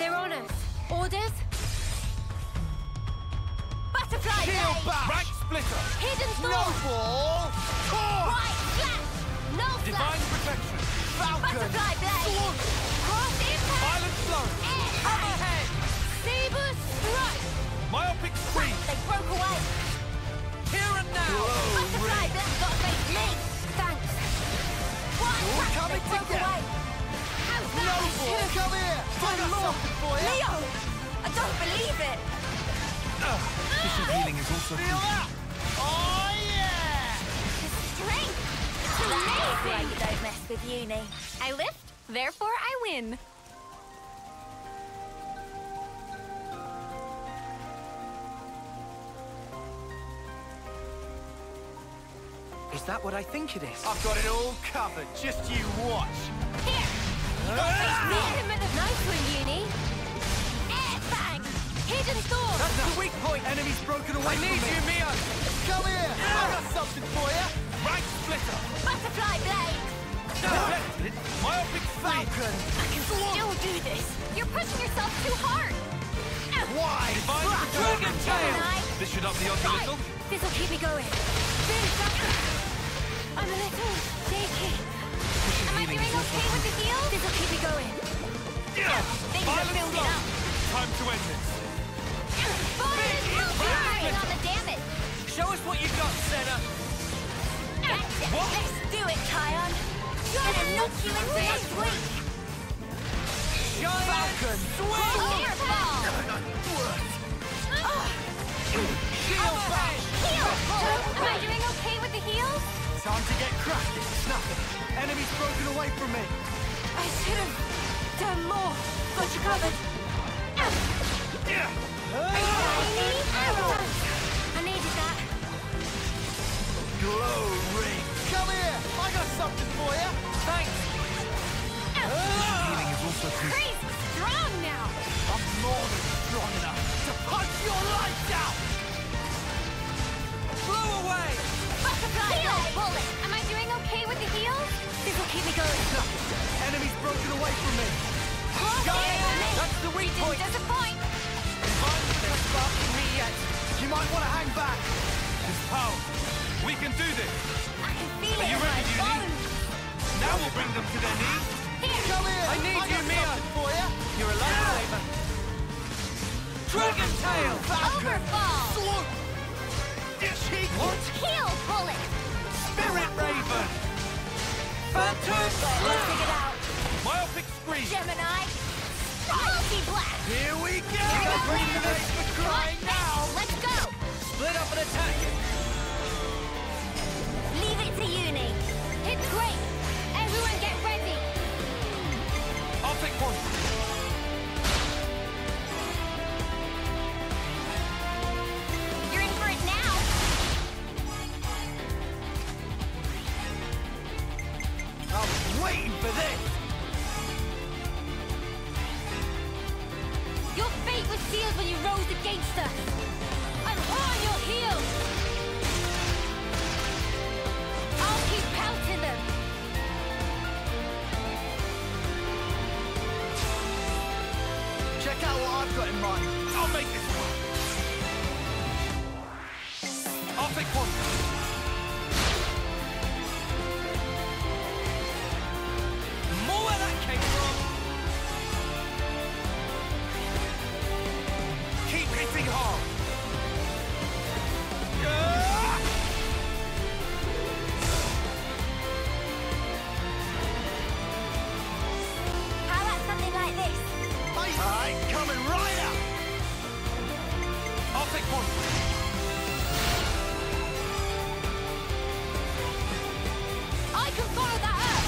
They're on us. Orders? Butterfly Shield blade! back! Rank splitter! Hidden No thorn! ball! Torn! Right, flat! No Divine flat! protection! Falcon! Butterfly blade! Sword! Cross impact! Violent flow! Air Hammerhead! Saber strike! Myopic scream! They broke away! Here and now! Butterfly blade got face me! Thanks! One All crack, coming they broke together. away! How's No that? ball! Come here! I got something for you! Leo! I don't believe it! Efficient healing is also Feel that? Oh yeah! Strength! It's amazing! You don't mess with uni. I lift, therefore I win. Is that what I think it is? I've got it all covered. Just you watch. Here! Hit him at the nice one, uni. Air bang! Hidden door! That's the weak point! Enemy's broken away I need from you, me! Mia! Come here! I got something for you! Rank splitter! Butterfly blade! Deflected! Myopic scream! Falcon! I can still do this! You're pushing yourself too hard! Why? Divine Dragon protection! tail! This should up the odds a Right! little. This'll keep me going. I'm a little shaky. Am I doing okay with the heal? This'll keep me going. Things are Violent building flow! up. Time to end this. Bonus multiplying on the damage. Show us what you got, Senna! That's it. What? Let's do it, Kion. Gonna knock you into next week. Giant Falcon! Air ball. Shield back! Heal. Am I doing okay with the heal? Time to get crafty. Nothing! Enemy's broken away from me! I should have done more. Got you covered. Tiny arrow. I needed that. Glow ring! Come here! I got something for you! Thanks! Healing is also crucial. Crazy strong now. I'm more than strong enough to punch your lights out! Blow away! Butterfly blade. Bullet. Am I doing okay with the heal? This'll keep me going. Enemy's broken away from me! That's the weak point! Didn't disappoint. They're sparking me yet! You might want to hang back! This power. We can do this. I can feel Are it you in my ready, Uni? bones. Now we'll bring them to their knees. Here. Come here! I need you, got Mia. something for you! You're a lifesaver! Dragon tail! Overfall. Sword! Cheek! What? Heal bullet. Spirit Raven! Phantom Let's Blast! dig it out. Myopic scream! Gemini. Multi-blast. Here we go! Here we Bring go. this for crying now! Let's go. Split up and attack! Leave it to uni. Hit great. Everyone get ready. I'll take point. You're in for it now. I was waiting for this! Your fate was sealed when you rose against us. I'm on your heels. I'll keep pelting them. Check out what I've got in mind. I'll make this work. I'll take point. More where that came from! Keep hitting hard. How about something like this? I'm coming right up! I'll take point. I can follow that up.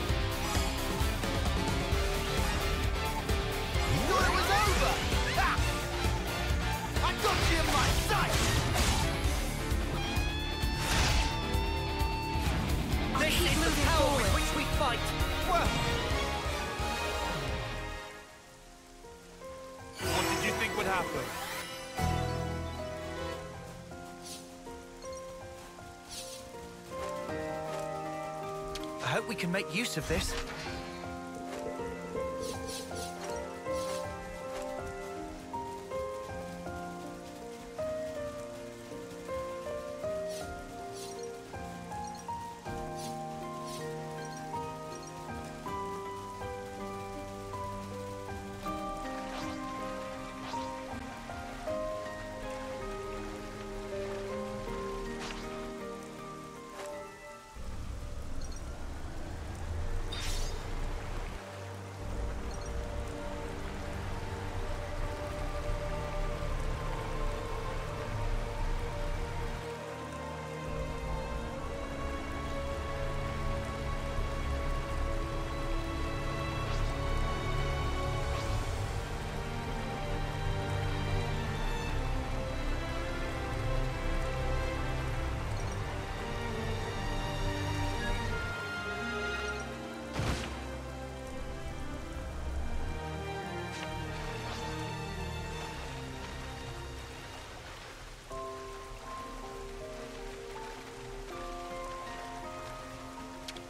You thought it was over! Ha! I got you in my sight! This is the power with which we fight! Well, What did you think would happen? I hope we can make use of this.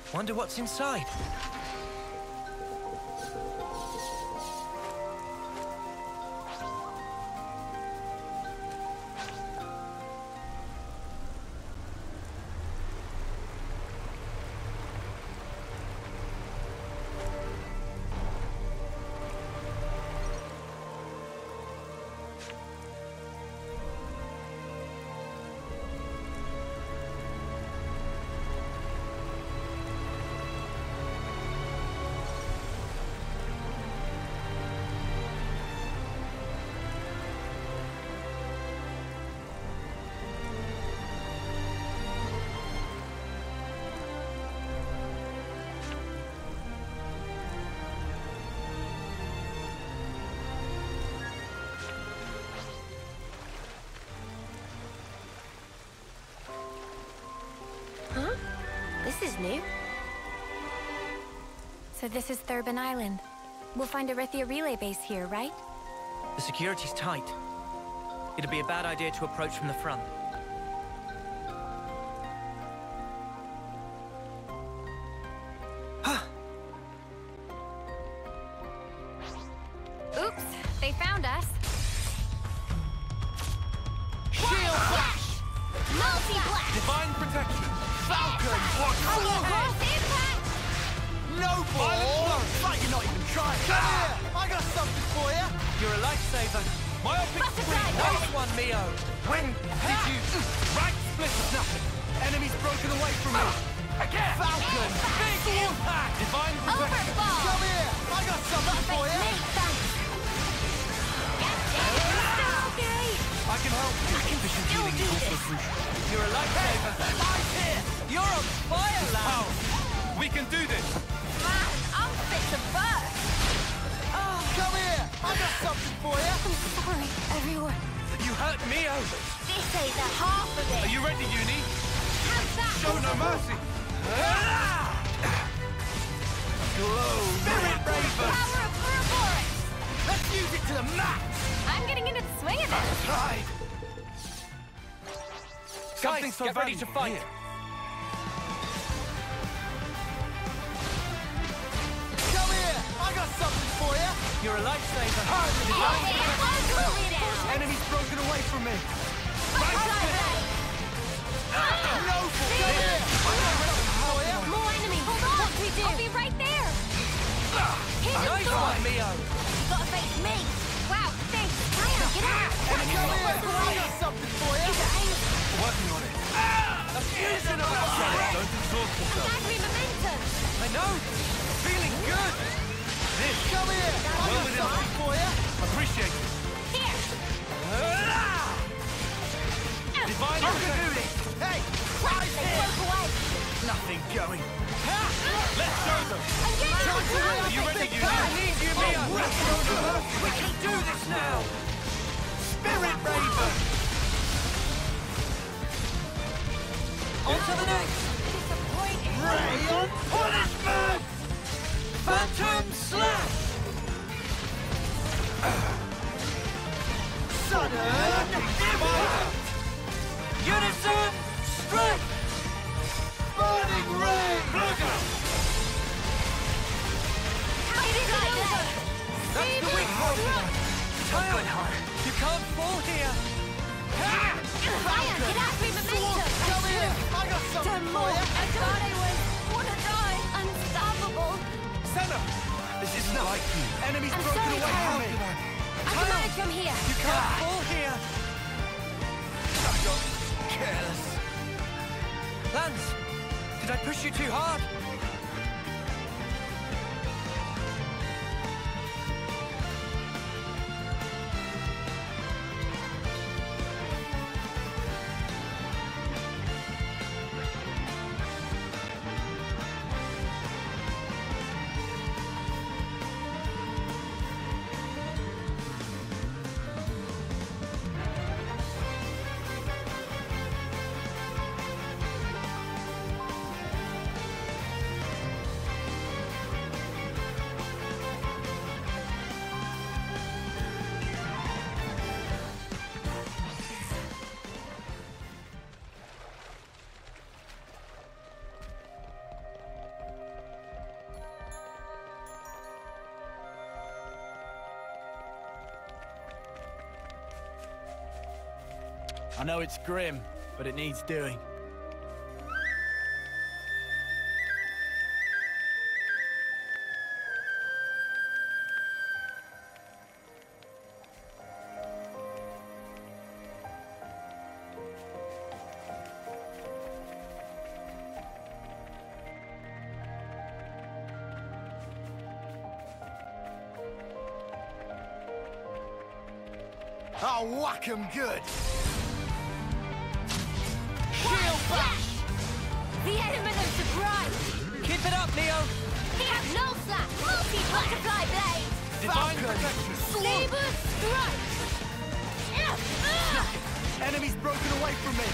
Wonder what's inside. Huh? This is new. So this is Thurbin Island. We'll find a Rithia relay base here, right? The security's tight. It'd be a bad idea to approach from the front. Oops, they found us. Shield flash! Multi-blast! Divine protection. Falcon! What? Cross impact! No ball! Like you're not even trying. Come here! I got something for you! You're a lifesaver. Myopic Buster screen. Drive. Nice one, Mio. When did you... Right split is nothing. Enemy's broken away from me! Again. Falcon! Big impact. Divine protection. Overball! Come here! I got something for you! Mate, thanks. Still okay. I can help. Efficient Still healing do is also this. crucial. You're a lifesaver. I'm here! You're on fire, lad. Power. We can do this. Man, I'm fit to burst. Come here! I got something for you! I'm sorry, everyone. You hurt Mio. This ain't the half of Are it. you ready, Uni? How's that? Show no mercy. Glow! Spirit Raven! Power of Ouroboros. Let's use it to the max! I'm getting into the swing of it. Tried! Something Guys, so get ready to valuable fight. here. Come here! I got something for you! You're a lifesaver. Enemy's broken away from me! No! Come here! I got something for you! More enemies. Hold on. What do we do? I'll be right there. Here's your Nice sword. one, Mio. You gotta face me. Wow, thanks. Ryan, get out. Come here! I got something for you! Working on it. A fusion of our Don't exhaust yourself. Angry momentum. I know. Feeling good. This. Come here! I Well got within something for you! Appreciate it. Here. Divine protection. Hey! They broke away. Nothing going! Let's show them. I'm getting out of Are time. you ready, Uni? I need you, Mio. We can do this now. Spirit Raven! On to the next. Disappointing. Ray on punishment! Phantom Slash. Sudden impact! Unison Strike. Burning Ray! It is over. That's the weak point. Good heart. You can't fall here. Ryan, get out. Angry momentum. Come here! I got something Done for more. you! I thought I was wanna die. Unstoppable. Senna. This is not like you. Enemy's I'm broken sorry, away Kyle. from me! I can manage from here. You can't fall here. I got careless. Lance, did I push you too hard? I know it's grim, but it needs doing. I'll whack 'em good. Shield flash! The element of surprise! Keep it up, Neo! He has no slash! Multi-butterfly blade! Divine Falcon. protection. Saber strike! Enemy's broken away from me.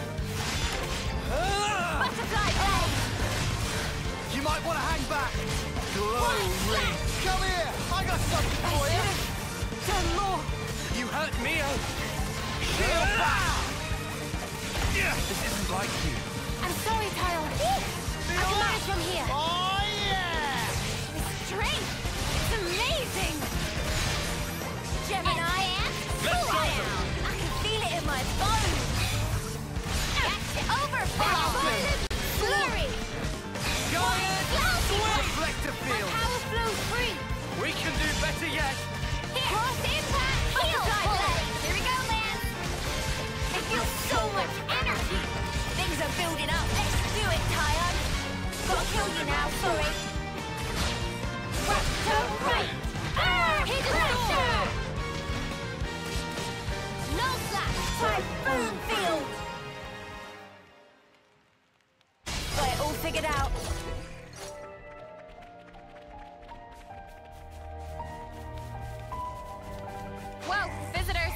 Butterfly blade! You might want to hang back. Glow One ring. Come here. I got something for you. Done more! You hurt Neo! Shield back. This isn't like you. I'm sorry, Tile. I can manage from here. Oh, yeah. His strength! It's amazing! Gemini and Let's go. down! I can feel it in my bones! Gotcha! Over! Violent flurry! Giant Swing! reflector My field. power flows free! We can do better yet! Here! Cross impact! Butterfly blade! Here we go, man! I feel so much energy! Things are building up! Let's do it, Tyon! Gotta kill you now, sorry! Raptor right! Hidden door! No slash! Typhoon field! Got it all figured out. Whoa, visitors!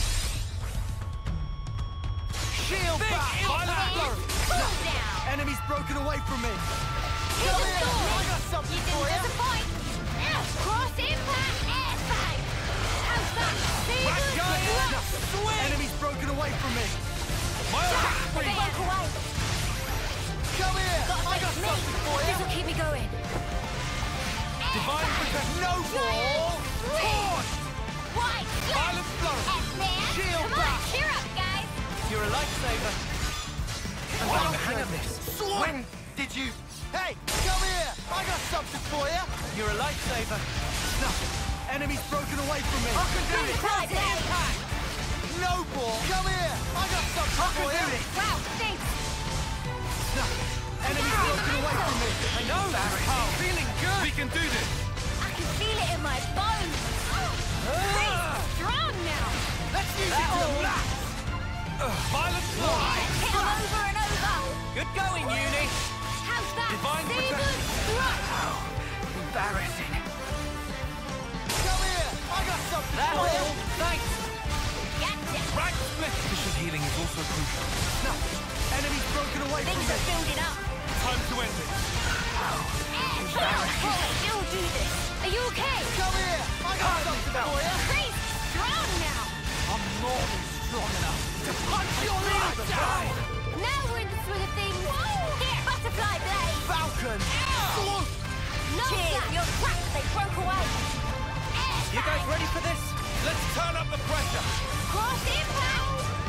Shield back. And cool down! Enemy's broken away from me. Hidden here. door! I got something You for didn't you. disappoint! Cross impact air fight! How's that? Saber Enemy's broken away from me. They broke away! Come here. I got Me. something for you. This'll keep me going. Divine protection. No ball. Torch! White! Violent flurry. F-man! Shield Come on, back. cheer up, guys! You're a lifesaver! I'm getting the hang of this! When did you? Hey, come here. I got something for you. You're a lifesaver! Nothing. Enemy's broken away from me. I can do it. Cross impact! No ball. Come here. I got something for you. Wow, thanks! Nothing. Enemy's broken away from me. I know, Barry! Feeling good! We can do this. I can feel it in my bones! Pretty strong now! Let's use it to the max. Violent flurry. Hit him over and over! Good going, Uni! How's that? Divine Saber protection. strike! Embarrassing! Come here. I got something That for you. all! Thanks! Gotcha! Right split. Efficient healing is also crucial. Nothing. Enemy's broken away from Things me. are building up! Time to end it. You'll do this! Are you okay? Come here. I got something for you. Pretty strong now! I'm more than strong enough to punch your lights out. Now we're in the swing of things! Here, butterfly blade! Falcon. Swoop. No Cheers, you're cracked! They broke away! You guys ready for this? Let's turn up the pressure. Cross impact!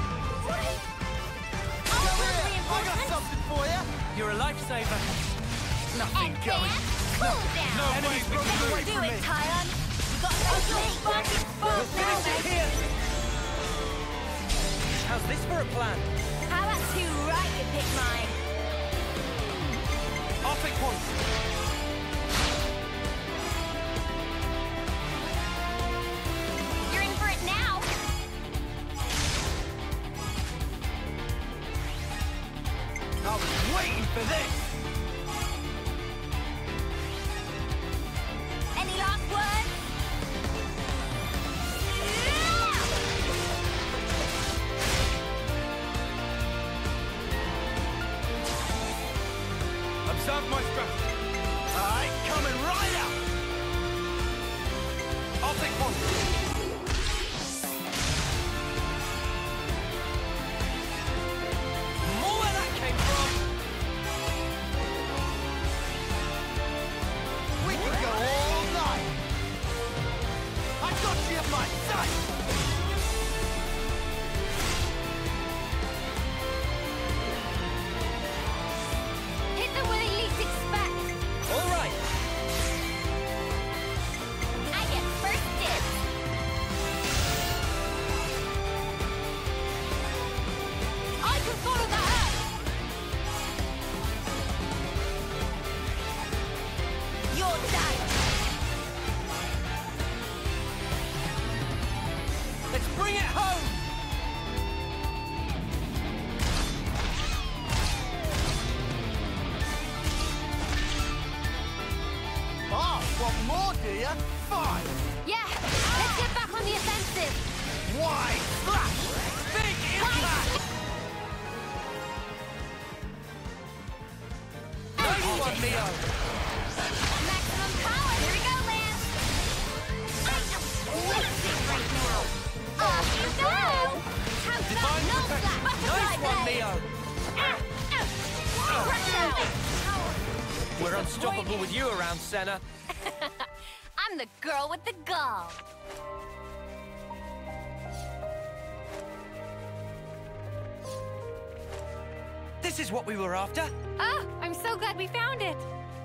Come here. I got something for you. You're a lifesaver! Nothing going. Cool down! No way Enemy's we broken can away Do from it, me. Tyon! You got no spark now, baby! Here! How's this for a plan? How about you right you pick mine? I'll take point. You're in for it now! I was waiting for this. Any last words? Observe my strategy. Want more, do you? Fine. Yeah, let's get back on the offensive. Wide splash. Big impact! Nice one, Neo! Maximum power. Here we go, Lance. I am blitzing right now. Off you go. How's Divine that? No protection. flat. Butterfly Nice one, blade. Neo! Crush out. We're unstoppable with you around, Senna. I'm the girl with the gall. This is what we were after. Oh, I'm so glad we found it.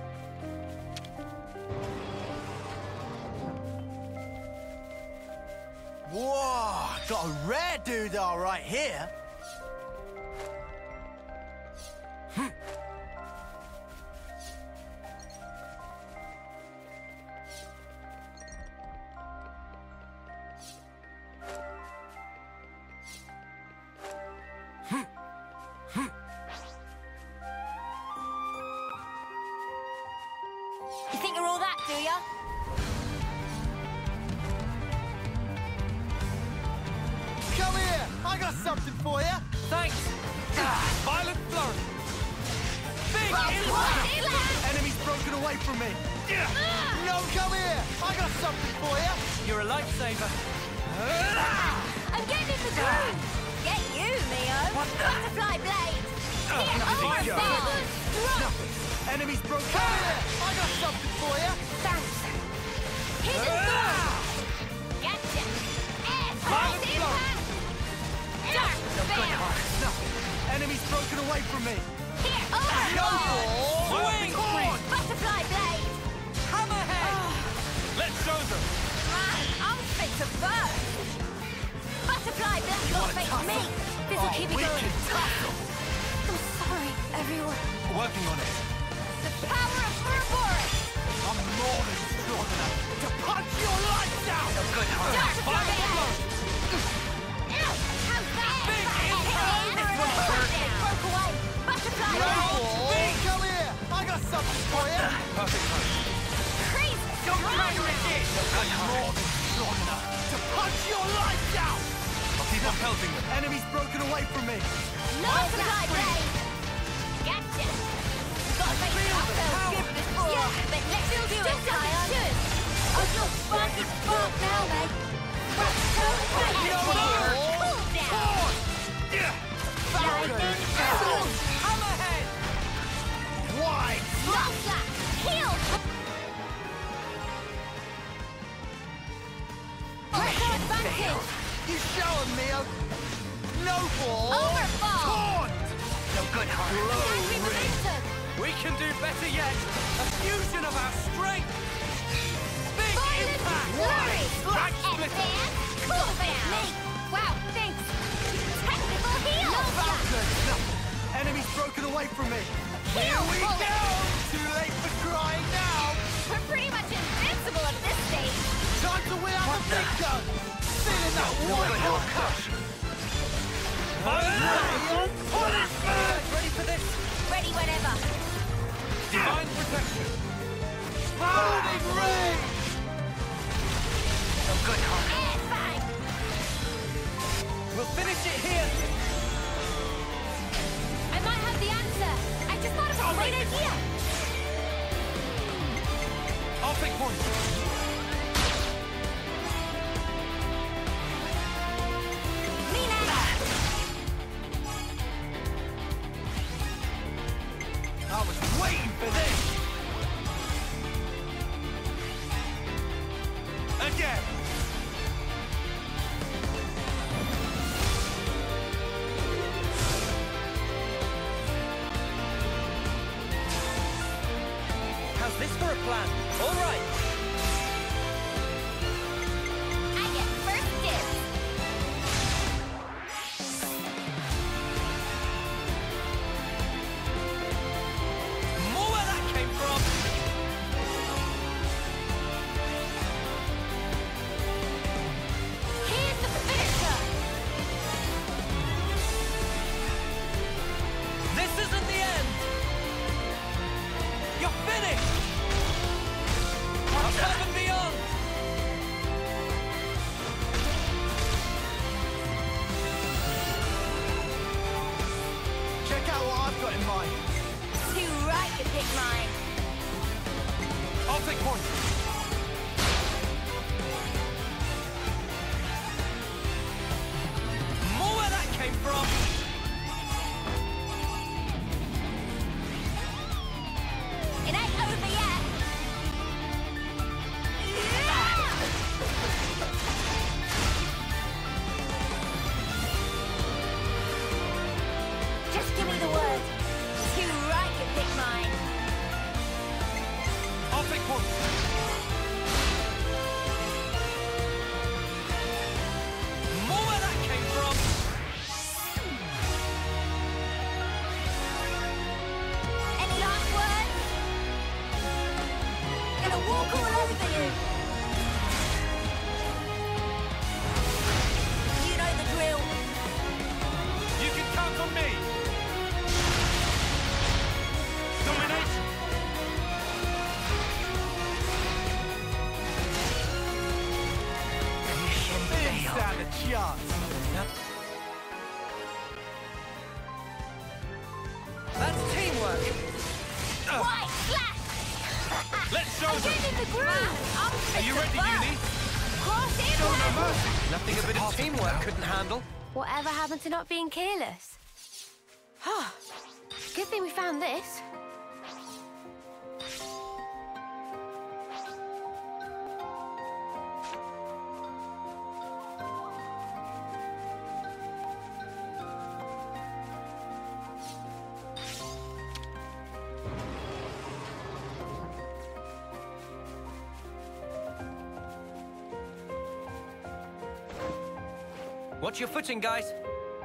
Whoa, got a rare doodah right here. You think you're all that, do ya? Come here, I got something for you. Thanks. Violent flurry. Big impact! Enemy's broken away from me. No, come here, I got something for you. You're a lifesaver. I'm getting in the groove. Get you, Neo. Butterfly blade. Here, nothing. overfall. Enemy's broken. Come here, I got something for you. Thanks. Hidden sword. Gotcha. Violent Air impact. Dark bear. Enemy's broken away from me. Here, overfall. Swing! Butterfly blade. Hammerhead! Let's show them. Man, I'm fit to burst. Butterfly blade won't face me. This'll keep me going. I'm sorry, everyone. Working on it. The power of Ouroboros. I'm more than strong enough to punch your lights out. Good heart. Dark Violent bear. blow. How's that? Big impact. This one's hurt. It broke away. Butterfly blade. Come here, I got something for you. Perfect time. Crazy. Don't trigger it in! More than strong enough to punch your lights out. I'll keep on pelting them. Enemy's broken away from me. Butterfly blade. Gotcha. Got to make it up so good before. Yeah, but let's do it, Tyon. Oh, you're fucking fucked now, mate. Cool down. Falcon. Hammerhead! Wide. Drop that. Heal. Pressure advantage. You show him, Neo. No ball. Overfall. Taunt. No good heart. Angry momentum. We can do better yet. A fusion of our strength. Big Violent impact. flurry. Back split. Advance. Cool down. Wow, thanks. Technical heal. Falcon. Enemy's broken away from me. Here we go. Too late for crying now. We're pretty much invincible at this stage. Time to win out the big gun. Feeling that white hot crush. Ready for this? Ready whenever. Divine protection. Burning rage. No good heart. Air fang. We'll finish it here. I might have the answer. I just thought of a great idea. I'll take point. I was waiting for this. Again. How's this for a plan? All right. I get first dibs. More where that came from. Here's the finisher. This isn't the end. You're finished. mine. Too right to pick mine. I'll take point. More where that came from. It ain't over yet. Just give me the word. Too right to pick mine. I'll take point. More where that came from. Any last words? Gonna walk all over you. You know the drill. You can count on me. Domination. Mission Didn't failed. stand a chance. That's teamwork. White flash. Let's show I'm them. getting in the groove. I'm Are you ready, Uni? Cross in Show no there. mercy. Nothing a bit of teamwork couldn't handle. Whatever happened to not being careless? Good thing we found this. Watch your footing, guys.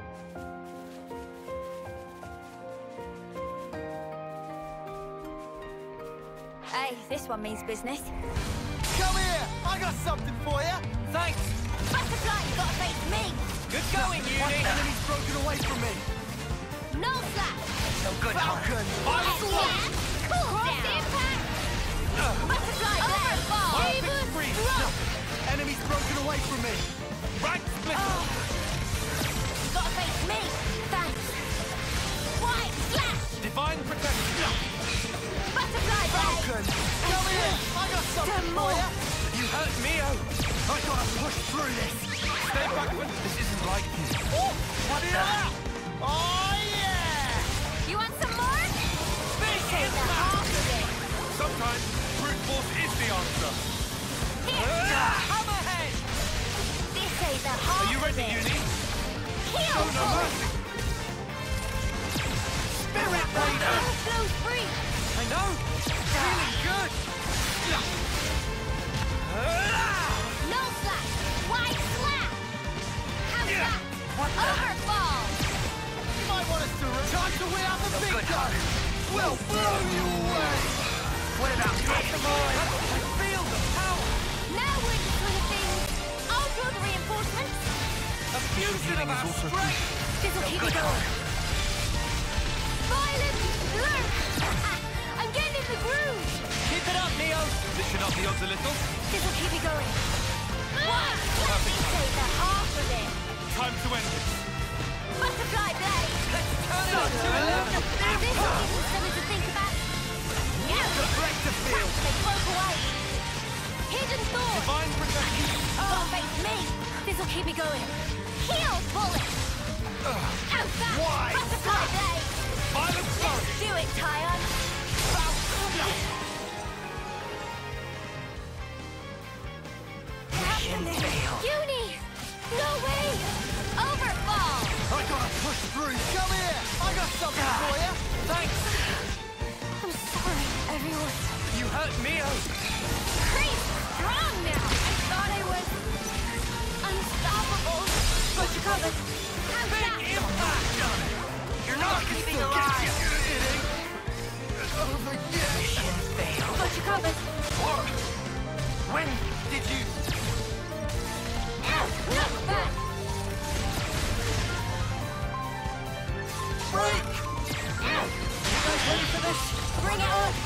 Hey, this one means business. Come here. I got something for you. Thanks. Butterfly, you gotta face me. Good going, One Uni. enemy's broken away from me. No slash. No good, huh? Falcon. Cool down. Impact. Butterfly, overfall. Perfect freeze. Enemy's broken away from me. Right split. You gotta face me. Thanks. White slash. Divine protection. Butterfly blade. Falcon. Come here. I got something Some for more. you. You hurt me, oh. I gotta push through this. Stay backward. This isn't like you. What is that? Oh, yeah! You want some more? This is the half of it. Sometimes brute force is the answer. Here. Hammerhead! This is the half Are you ready, of it. Uni? Heal Show no bullet. mercy. Spirit Raider! Blows free. I know. Feeling good. No slash. Wide slap. How's that? What the? Overfall. You might want us to time to win out the big good, gun. We'll blow you away. What about this? I feel the power. Now we're in the swing of things. I'll draw the reinforcements. A fusion of our strength. This'll keep me going. Violent lurk. I'm getting in the groove. Keep it up, Neo. Listen up the odds a little. This'll keep me going. What? Let me say the half of it. Time to end this. Butterfly blade. Let's turn it into a load of This'll give us something to think about. Great to feel. They broke away. Hidden thought. Divine protection. Don't face me. This'll keep me going. Heal bullet. How's that? Why? Butterfly blade. Violent flurry. Let's do it, Tyon. mission failed. Uni! No way! Overfall! I gotta push through. Come here. I got something for you. Thanks. I'm sorry, everyone. You hurt me, oh. Pretty strong now. I thought I was unstoppable. But you covered. How's Big that? impact. You're not keeping alive. Mission failed. But you covered. When did you... Not bad. break? You guys ready for this? Bring it on.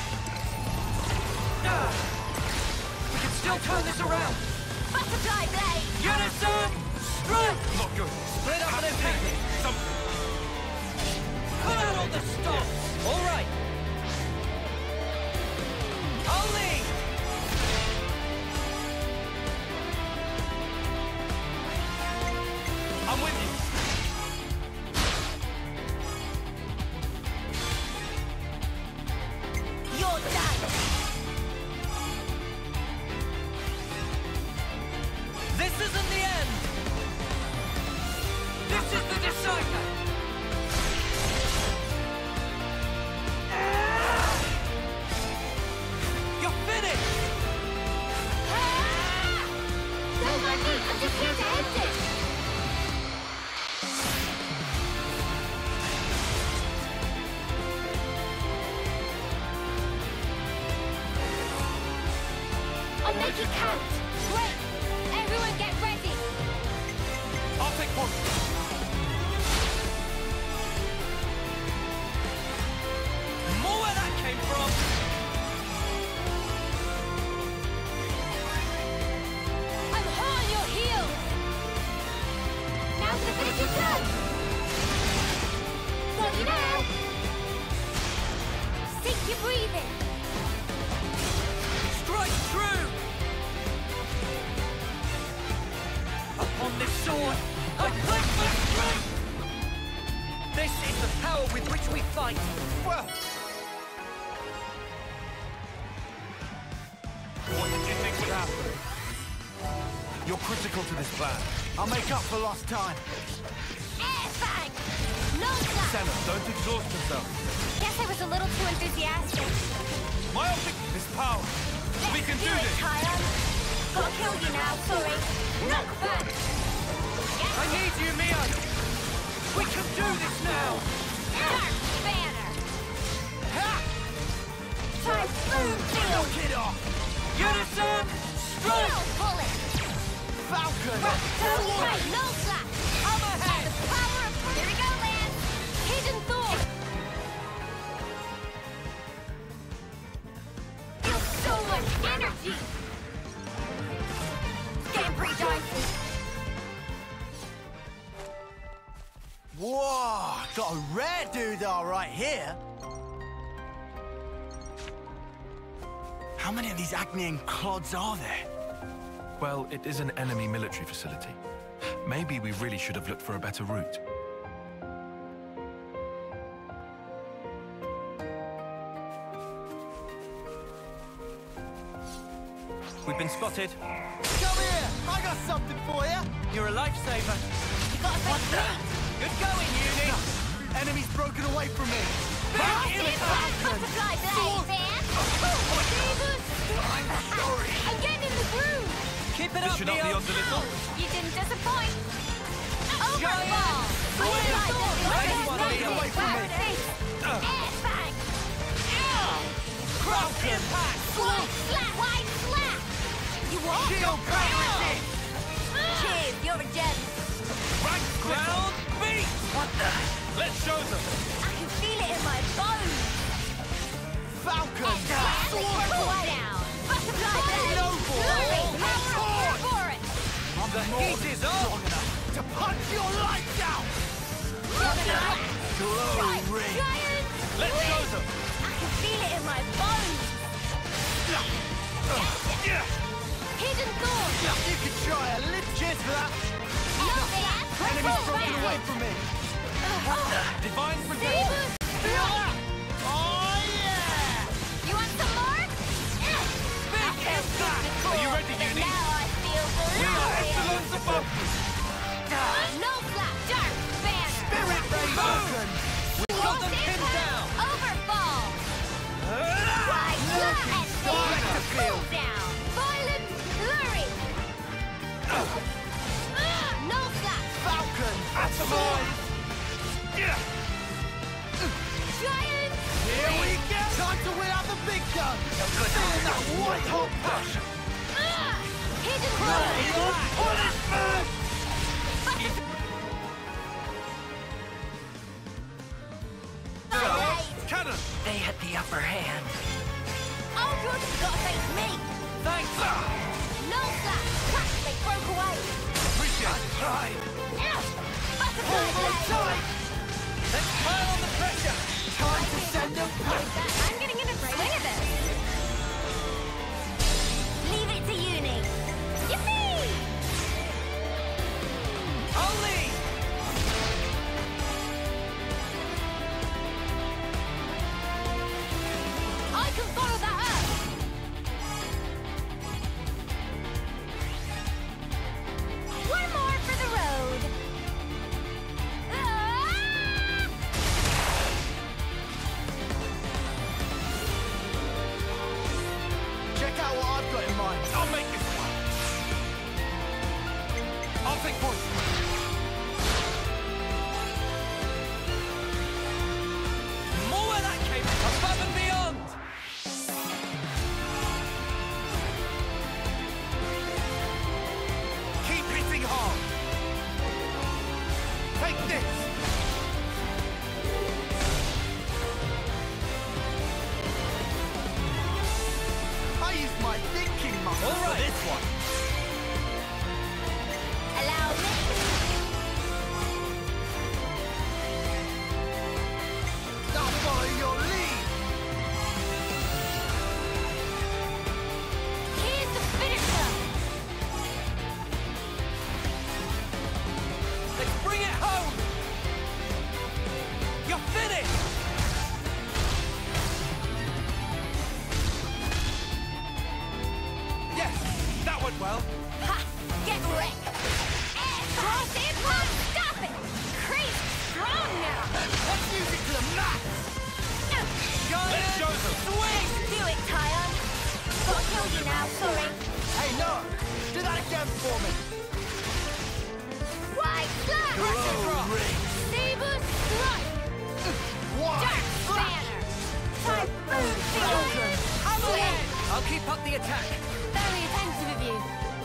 We can still turn this around. Butterfly blade. Unison! Strike! Not good. Split up and then picnic. Something. Put out all the stops. All right. I'll lead. I'm with you. You're done. This isn't the end. This is the decider. You're finished. Don't mind me, I'm just here to end it. I'll make it count. Great. Everyone get ready. I'll take one. More where that came from. I'm hot on your heels. Now to finish it done. Got you now. Sink your breathing. Strike true. Upon this sword, I pledge my strength. This is the power with which we fight. Well. What did you think would happen? You're critical to this plan. I'll make up for lost time. Air bang. No slap. Senna, don't exhaust yourself. Guess I was a little too enthusiastic. My optic is power. We can do this. Tyre. Gotta kill you now, sorry. Knock back. I need you, Mia. We can do this now. Dark banner. Typhoon field. Knock it off! Unison, strike. Steel bullet. Falcon! Right, no slap. I'm ahead. The power of... Here we go, Lance. Hidden Thorn. Feel so much energy. It's getting pretty dicey. Whoa! Got a rare doodah right here. How many of these Agnian clods are there? Well, it is an enemy military facility. Maybe we really should have looked for a better route. We've been spotted. Come here! I got something for you! You're a lifesaver. You gotta face me. Good going, Uni. Enemy's broken away from me! Butterfly blade, man. I'm sorry. I'm getting in the groove. Keep it up, Listen up the Mia. odds a little. You didn't disappoint. Giant. Overball. Nice one, Mia. away from me. Air bang. Cross impact. Wide slap. Wide slap. You what? Shield break! Cheers, you're a gem. Rank Ground beat. What the? Let's show them. I can feel it in my bones. Falcon! Sword down. Butterfly blade. Noble. Glory. Power for it. I'm The more heat than is on. strong enough to punch your lights out! Glory ring! Giant. Let's show them. I can feel it in my bones. Hidden Thorn. You can try a little. Cheers for that! No, man. Enemy's broken away from me! Divine protection. Sabers. Oh yeah! You want some more? Are you ready, Uni? Now I feel We are glorious. excellence above you. No flap. Dark banner. Spirit ray Falcon! Got them pinned down. Overfall. Wide slap. And Director field. down. Violent flurry. No flap. Falcon! Atomize. Giant. Here we go! Time to win out the big gun! Feeling that white hot push! Hidden Thorn. Cannon. They had the upper hand. Oh, good. Gotta face me. Thanks. No flap. Crack. They broke away. Appreciate it. Right. Butterfly blade. Let's pile on the pressure. Time to send All for right. this one. Allow me. I'll follow your lead. Here's the finisher. Let's bring it home! You're finished! Yes, that went well. Ha! Get wrecked. Cross impact. Stop it. Crazy strong now. Let's use it to the max. Let's show them. Swing. Do it, Tyon. Gotta kill you now. Sorry. Hey, no. Do that again for me. White flag. Saber strike. One. Dark banner. Typhoon field. I'm Swing. I'll keep up the attack. Very attentive of you.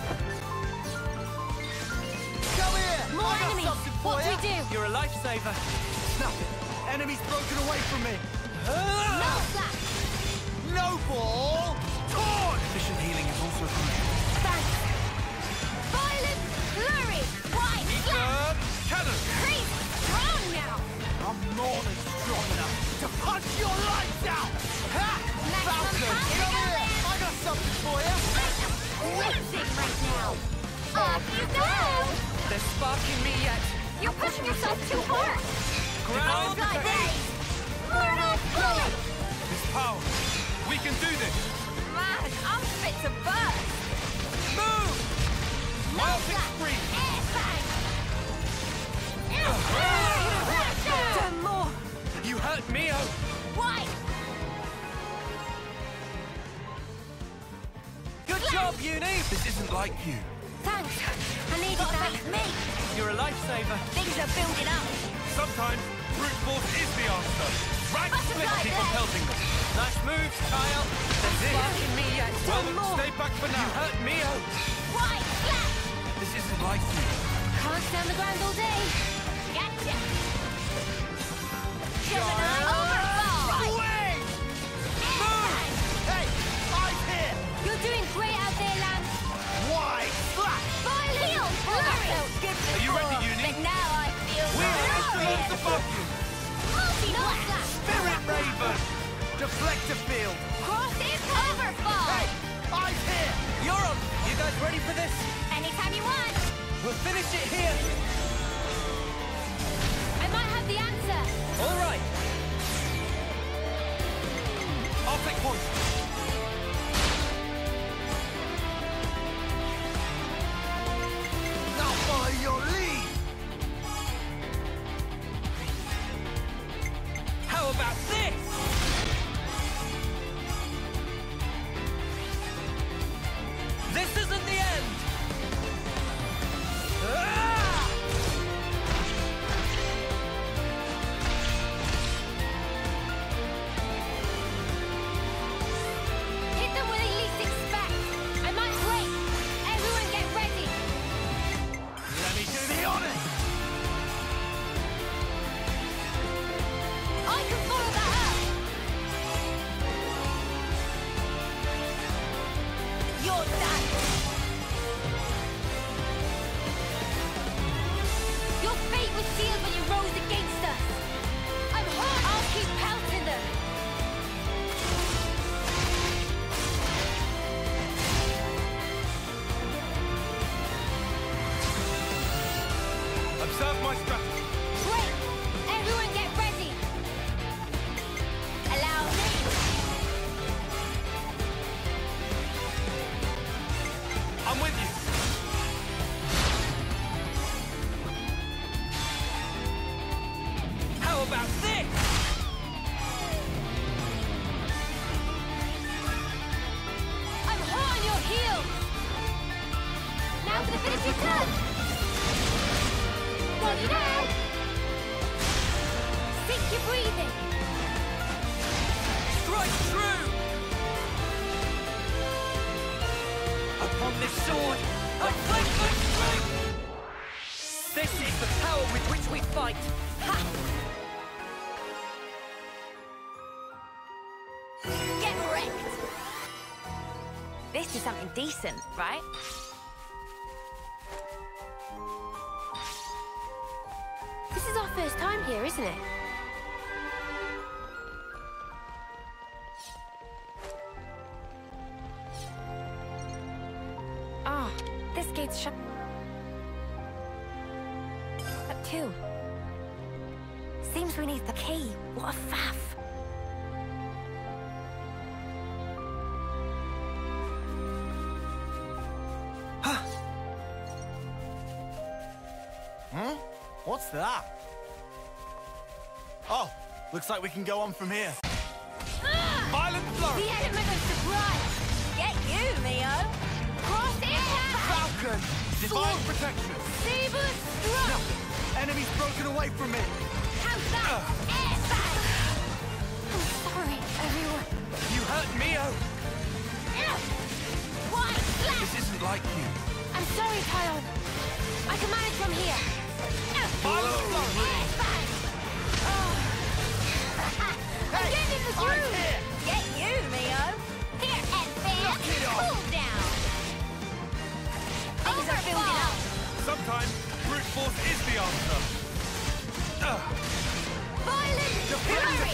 Come here. More I got enemies. something for What do you. we do? You're a lifesaver. Nothing. Enemy's broken away from me. No flash. No ball. Torn. Efficient healing is also crucial. Thanks. Violent flurry. White flag. Cannon! Crazy strong now. I'm more than strong enough to punch your lights out. Ha! Maximum Falcon, power. come here. I got something for you. I am crazy right now. Off you go. They're sparking me yet. You're pushing yourself too hard. Ground Like attack. this. Mortal bullet. This power. We can do this. Man, I'm fit to burst. Move! No Celtic flash. spree. Air bang. Done more. You hurt me, oh! White. Good job, Uni! This isn't like you. Thanks. I needed that. Me. You're a lifesaver. Things are building up. Sometimes brute force is the answer. Rank split Butterfly keep on blade. pelting them. Nice moves, Kyle. They're sparking me yet. Well, One then more. stay back for You now. hurt me, oh! White flash. This isn't like you. Can't stand the ground all day. Gotcha. Gemini overfall. Swing! Bang. Hey, I'm here. You're doing great out there, Lance. Wide flash. Violent flurry. Felt good Are you ready, before, Uni? but now I feel We're glorious. excellent above you. Multi-flash. Spirit Raven. Deflector field. Cross is overfall. Hey, I'm here. You're on! You guys ready for this? Anytime you want. We'll finish it here! I might have the answer. All right! I'll take point. I'll follow your lead. How about this? This isn't the end! Ah! Hit them where they least expect. I might break. Everyone get ready. Let me do the honors. I can follow that up. You're done. Your fate was sealed when you rose against us. I'm hurt. I'll keep pelting them. Observe my strategy. Great. Everyone get ready. Allow me. I'm with you. How about this? I'm hot on your heels. Now for the finishing touch. Got you now. Sink your breathing. Strike true! Upon this sword, I fight my strength! This is the power with which we fight! Ha! Get wrecked. This is some something decent, right? This is our first time here, isn't it? Ah, this gate's shut. That too. Seems we need the key. What a faff. What's that? Oh, looks like we can go on from here. Violent flurry! The element of surprise! Get you, Neo! Cross impact! Falcon! Divine protection! Saber struck! Enemy's broken away from me! How's that? Airbag! I'm sorry, everyone. You hurt Mio! White flash! This isn't like you. I'm sorry, Tyon. I can manage from here. Violent flurry! Airbag! I'm getting in the groove! I'm here! Get you, Neo! Here, Edbear! Knock it off. Cool down! Things are building up! Sometimes brute force is the answer. Violent fury!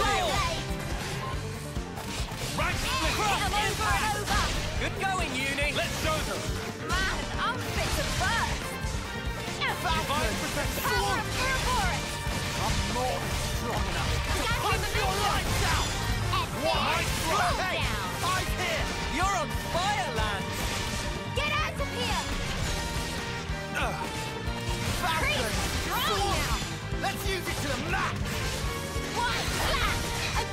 Right split! Hit 'em over and over! Good going, Uni! Let's show them! Man, I'm fit to burst! Divine protection! Power of Ouroboros! I'm more than strong enough to Gather punch your momentum. lights out! Edbear! Cool Hey, down! I'm here! You're on fire, Lance! Get out of here! Falcon! Creep strong Sword. now! Let's use it to the max! White flash!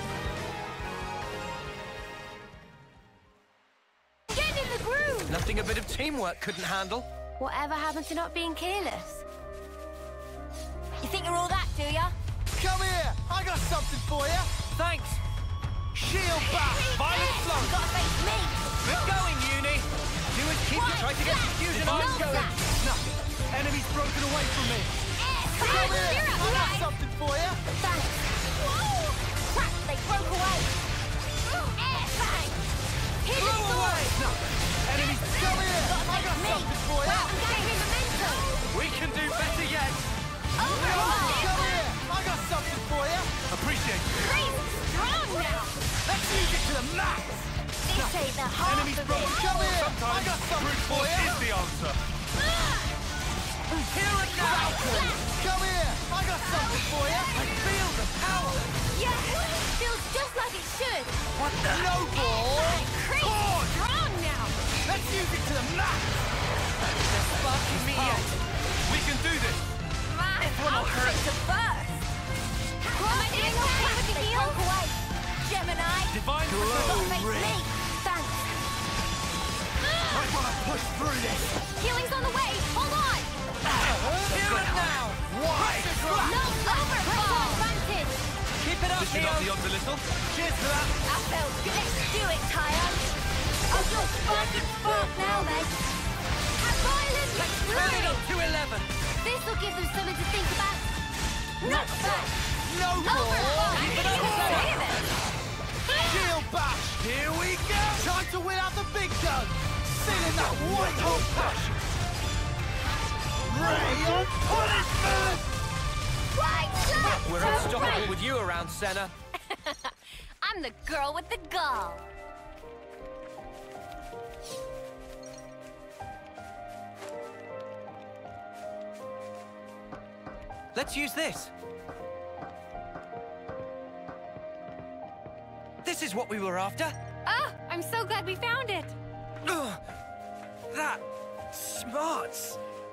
Get in the groove! Nothing a bit of teamwork couldn't handle. Whatever happened to not being careless? You think you're all that, do ya? Come here! I got something for you! Thanks! Shield back! Violent flow! Gotta face me! Good going, Uni! Do as keep White try to get flash! confusion No on going. flash! Nothing! Enemy's broken away from me! Come Come here! You're I got right! something for you! Thanks! Whoa! Crap, they broke away! Air bang! Hit Blow the away! Enemy's... Come here! I got me! something for you! Wow, I'm gaining momentum! We can do better yet! Override! Come here! I got something for you! Appreciate it. Crazy strong now! Let's use it to the max! This ain't the half Enemy's of broken. it! Come here! I Sometimes got something brute for force you! is the answer. Here and now! Come here! I got something for you! I feel the power! Yeah! Feels just like it should! What the? No ball! Crazy strong now! Let's use it to the max! They're sparking me yet! We can do this. Man, I'm fit to burst! Am I doing okay with the heal? Away. Gemini! Divine Glow Gotta face ring. me! Thanks! I wanna push through this! Healing's on the way! Hold on! Here and now! Why? No overfall! Advantage! Keep it up, Pushing Neo! up the odds a little. Cheers for that! That felt good. Let's do it, Tyon! Oh, you're sparking spark now, then! Have violence! Turn it up to 11! This'll give them something to think about. Not bad! No ball! Overfall! Keep it up, Senna. Shield bash! Here we go! Time to win out the big gun! Singing that white hot passion! Ray of punishment! White flag! We're unstoppable with you around, Senna. I'm the girl with the gall. Let's use this. This is what we were after. Oh, I'm so glad we found it. Ugh, that smarts.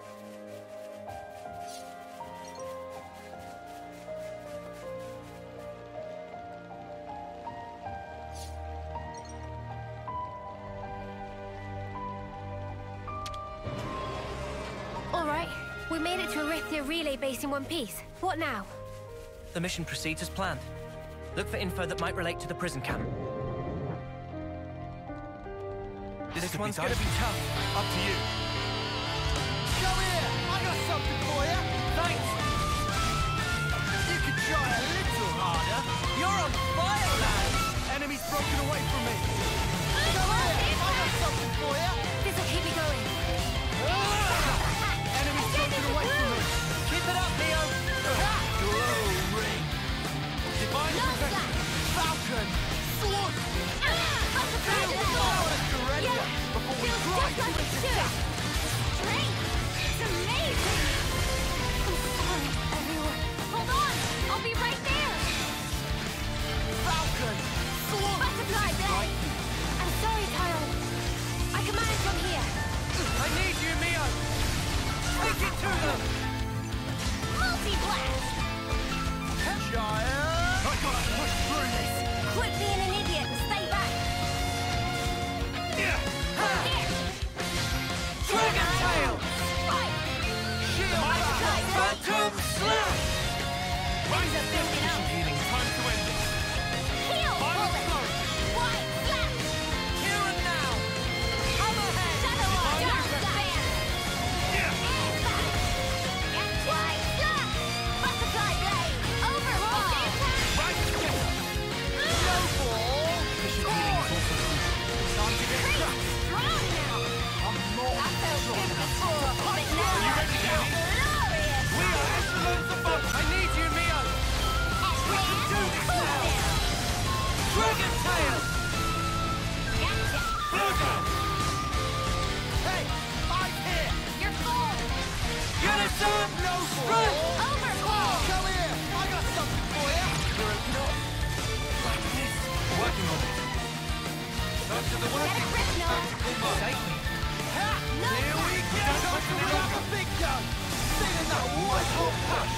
All right, we made it to Arithia relay base in one piece. What now? The mission proceeds as planned. Look for info that might relate to the prison camp. This could be one's tough. gonna be tough. Up to you. Come here! I got something for you! Thanks. You could try a little harder! You're on fire, lad. Enemy's broken away from me! Come here! I got something for you. This'll keep me going. Enemy's broken away from me. Keep it up, Neo! Glow ring. Divine No protection! slack. Falcon. Sword. Butterfly Feel the blade. power of Gorelia Yeah. before we Feels grind just you like it into should. death. Strength. It's amazing. I'm sorry, everyone. Hold on. I'll be right there. Falcon. Sword. Butterfly blade. I'm sorry, Tyler. I can manage from here. I need you, Neo! Take it to them! Multi-blast. Giant. I gotta push through this. Quit being an idiot and stay back. Yeah. Here. Dragon Tail! Right. Shield Butterfly battle. blade. Phantom Slash! Things are building up. Healing, time to end this. Heal. Violent Bullet. blow! White flash. Here and now! Other hand! Shadow Wall. Divine Dark protection. Fan. Air flash. White flash. Butterfly blade. Overhaul. Right together! Snowball. Time to get Pretty crushed. strong now. I'm more I felt good before, but now Are you I ready to feel go? glorious. We are echelons above! I need you, Neo! Do this now. Dragon Tail! Gotcha. Fluga! Hey, I'm here. You're full. Unison! Strike! Overhaul. Come here. I got something for you. Like this. Working on it. Not to the work. Get a grip, Noah. Save me. Ha! No Here we slack. go. Time to wheel out the big gun. Feeling that white hot push.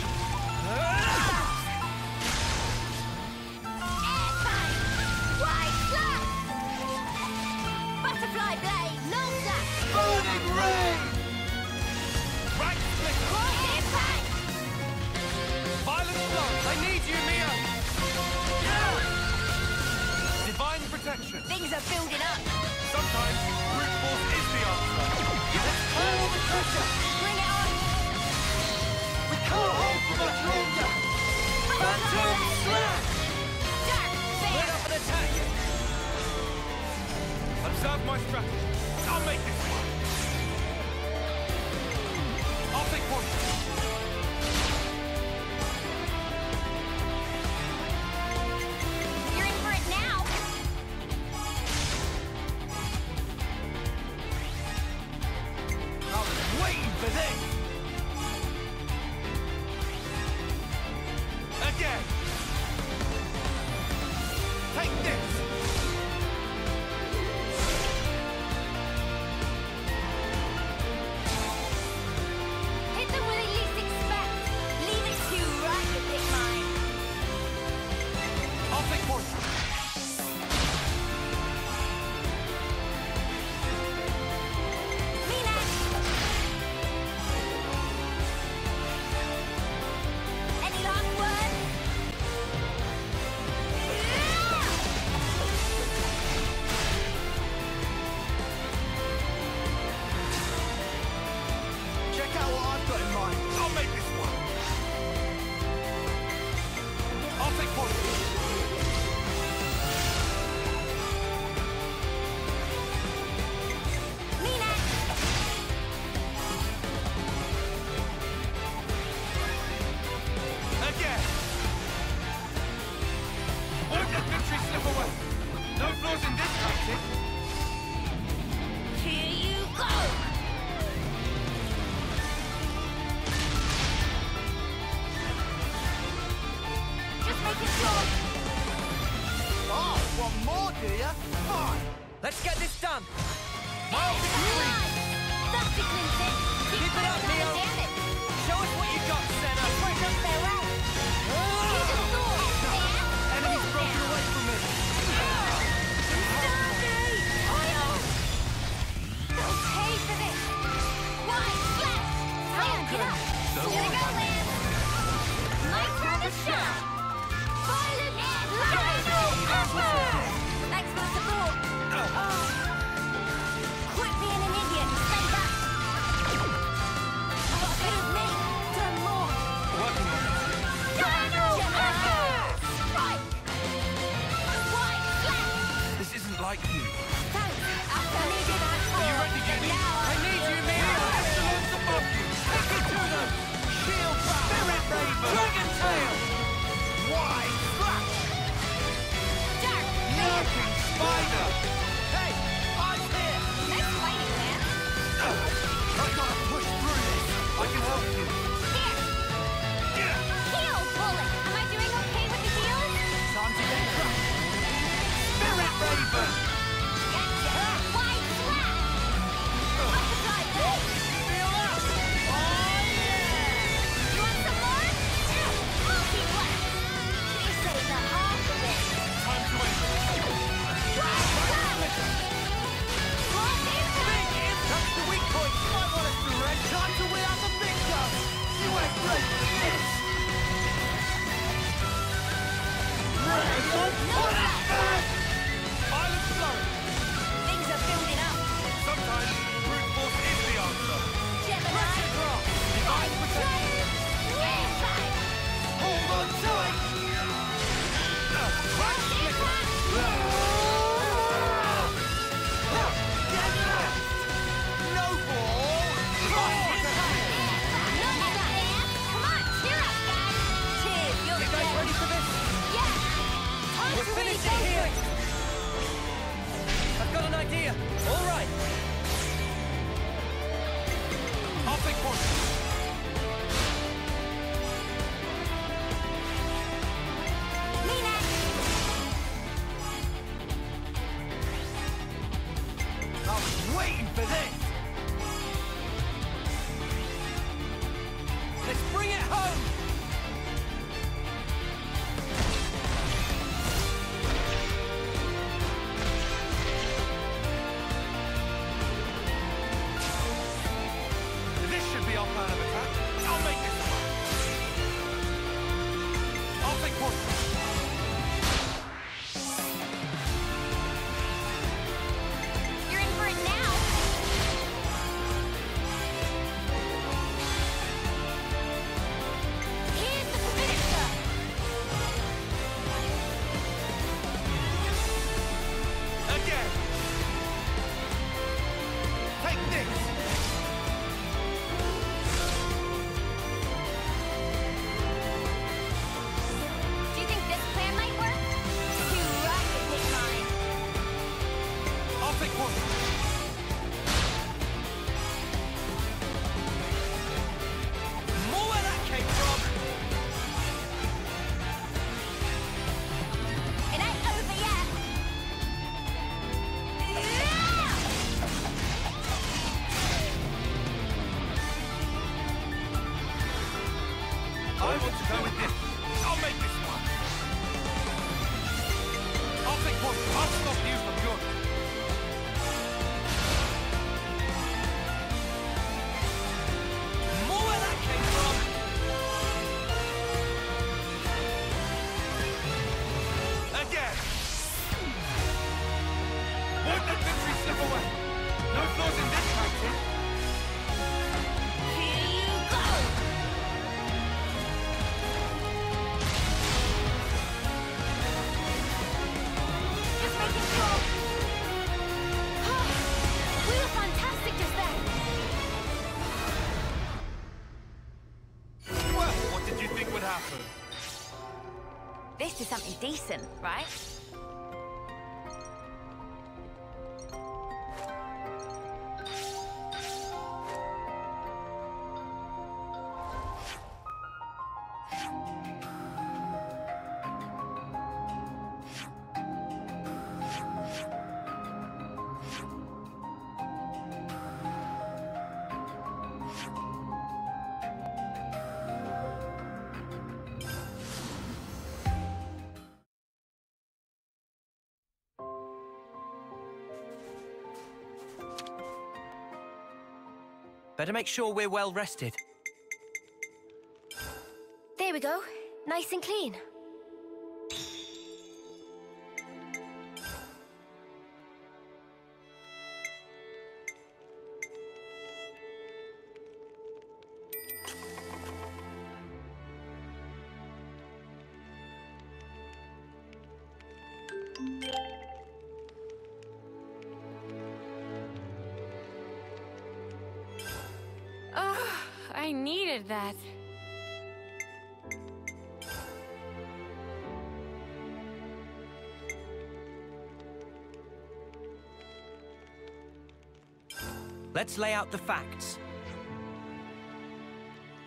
Air fight. White flash. Butterfly blade. No slack. Burning rain. Right split. Cross impact. Violent blow. I need you, Neo. Divine protection. Things are building up. Sometimes brute force is the answer. Let's call the pressure. Bring it on. We can't hold for much longer. Phantom Slash! Dark Set fan. up an attack. Observe my strategy. I'll make this one. I'll take point. You're in for it now. I was waiting for this. Again. Take this. Hit them where they least expect. Leave it to you, right? You pick mine. I'll take point. Milan. Any last words? Check out what I've got in mind. I'll make this one. I'll take point. Milan. Again. Won't let victory slip away. No flaws in this tactic. Here you go. Just making sure. Oh, one more, do ya? Fine. Let's get this done. That's the Clinton. Keep it up, Neo. Damn it. Show us what you got, Senna. It's worked out their way. Use a sword. Enemy's broken away from me. They'll pay for this. White flash. Zion, get up. Here we go, Lance. My turn to shine. Violent lightning. Thanks for the support. got you. Here! Heal, bullet! Am I doing okay with the heals? Time to get crushed. Spirit Raven! Gotcha! Wide slap! Overdrive this! Feel that? Oh, yeah! You want some more? Multi-blast! You say the half of it! Time to end it. Wide slap! Lost impact! That's the weak point. Might want us to red. Time to win out the big gun! You ain't ready for this! Violent flurry. Things are building up! Sometimes brute force is the answer. Gemini! Divine protection! Impact! Hold on to it! Lost impact! No ball! None of that, man! Come on, cheer up, guys! Cheers, you're You guys ready for this? Yeah! Time We'll to really finish go it here. for it! I've got an idea. All right. I'll take point. Me next! I was waiting for this! Let's bring it home. This should be our plan of attack. I'll make this one. I'll take point. You're in for it now! Here's the finisher! Again. Take this. Do you think this plan might work? Too rough to hit mine. I'll take point. More where that came from. It ain't over yet! I want to go with this. I'll make this one. I'll take point. I'll stop you from good. More where that came from. Again. Won't let victory slip away. No flaws in this tactic. Here you go! Just making sure. We were fantastic just then. Well, what did you think would happen? This is something decent, right? Better make sure we're well rested. There we go. Nice and clean. Oh, I needed that. Let's lay out the facts.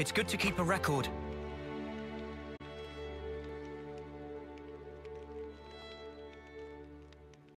It's good to keep a record.